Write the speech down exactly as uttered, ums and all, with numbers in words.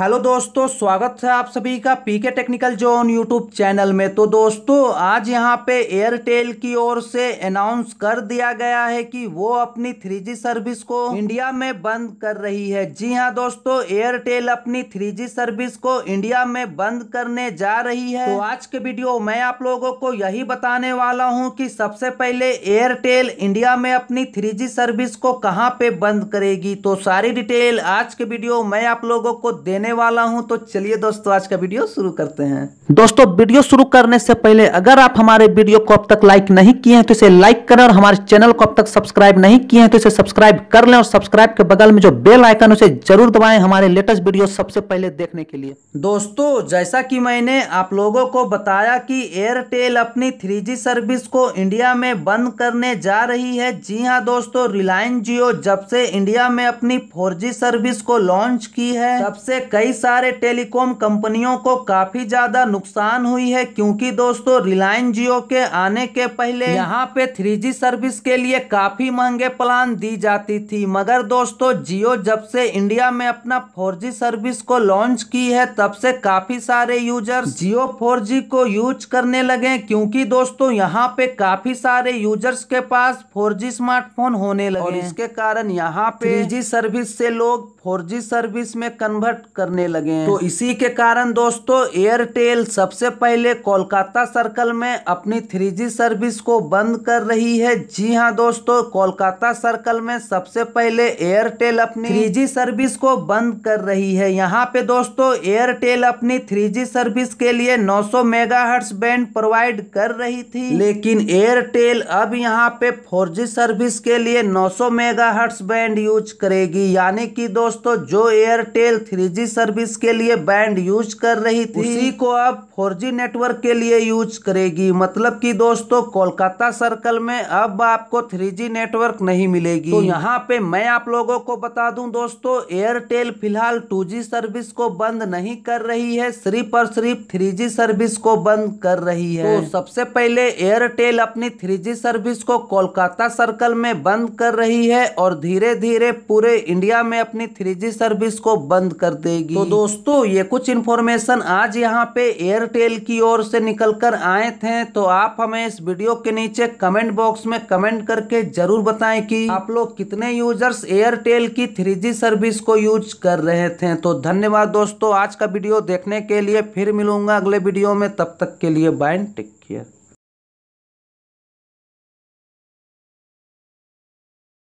Hello दोस्तों, स्वागत है आप सभी का PK technical zone YouTube channel में। तो दोस्तों, आज यहां पे एयरटेल की ओर से अनाउंस कर दिया गया है कि वो अपनी थ्री जी सर्विस को इंडिया में बंद कर रही है। जी हां दोस्तों, एयरटेल अपनी थ्री जी सर्विस को इंडिया में बंद करने जा रही है। तो आज के वीडियो मैं आप लोगों को यही बताने वाला हूं कि सबसे पहले एयरटेल इंडिया में अपनी थ्री जी सर्विस को कहां पे बंद करेगी। तो सारी डिटेल आज के वीडियो मैं आप लोगों को देने वाला हूं। तो चलिए दोस्तों, आज का वीडियो शुरू करते हैं। दोस्तों, वीडियो शुरू करने से पहले अगर आप हमारे वीडियो को अब तक लाइक नहीं किए हैं तो इसे लाइक करें, और हमारे चैनल को अब तक सब्सक्राइब नहीं किए हैं तो इसे सब्सक्राइब कर लें, और सब्सक्राइब के बगल में जो बेल आइकन उसे जरूर दबाएं हमारे लेटेस्ट वीडियो सबसे पहले देखने के लिए। दोस्तों, जैसा कि मैंने आप लोगों को बताया कि एयरटेल अपनी थ्री जी सर्विस को इंडिया में बंद करने जा रही है। जी हाँ दोस्तों, रिलायंस जियो जब से इंडिया में अपनी फोर जी सर्विस को लॉन्च की है तब से कई सारे टेलीकॉम कंपनियों को काफी ज्यादा नुकसान हुई है, क्योंकि दोस्तों रिलायंस जियो के आने के पहले यहाँ पे थ्री जी सर्विस के लिए काफी महंगे प्लान दी जाती थी। मगर दोस्तों, जियो जब से इंडिया में अपना फोर जी सर्विस को लॉन्च की है तब से काफी सारे यूजर्स जियो फोर जी को यूज करने लगे, क्योंकि दोस्तों यहाँ पे काफी सारे यूजर्स के पास फोर जी स्मार्टफोन होने लगे और इसके कारण यहाँ पे थ्री जी सर्विस से लोग फोर जी सर्विस में कन्वर्ट करने लगे। तो इसी के कारण दोस्तों, एयरटेल सबसे पहले कोलकाता सर्कल में अपनी थ्री जी सर्विस को बंद कर रही है। जी हां दोस्तों, कोलकाता सर्कल में सबसे पहले एयरटेल अपनी थ्री जी सर्विस को बंद कर रही है। यहाँ पे दोस्तों, एयरटेल अपनी थ्री जी सर्विस के लिए नौ सौ मेगाहर्ट्ज बैंड प्रोवाइड कर रही थी, लेकिन एयरटेल अब यहाँ पे फोर जी सर्विस के लिए नौ सौ मेगाहर्ट्ज बैंड यूज करेगी। यानी कि दोस्तों, जो एयरटेल थ्री जी सर्विस के लिए बैंड यूज कर रही थी उसी को अब फोर जी नेटवर्क के लिए यूज करेगी। मतलब कि दोस्तों, कोलकाता सर्कल में अब आपको थ्री जी नेटवर्क नहीं मिलेगी। तो यहाँ पे मैं आप लोगों को बता दूं दोस्तों, एयरटेल फिलहाल टू जी सर्विस को बंद नहीं कर रही है, सिर्फ और सिर्फ थ्री जी सर्विस को बंद कर रही है। तो सबसे पहले एयरटेल अपनी थ्री जी सर्विस को कोलकाता सर्कल में बंद कर रही है और धीरे धीरे पूरे इंडिया में अपनी थ्री जी सर्विस को बंद कर देगी। तो दोस्तों, ये कुछ इन्फॉर्मेशन आज यहाँ पे एयरटेल की ओर से निकल कर आए थे। तो आप हमें इस वीडियो के नीचे कमेंट बॉक्स में कमेंट करके जरूर बताएं कि आप लोग कितने यूजर्स एयरटेल की थ्री जी सर्विस को यूज कर रहे थे। तो धन्यवाद दोस्तों आज का वीडियो देखने के लिए। फिर मिलूंगा अगले वीडियो में, तब तक के लिए बाय, टेक केयर।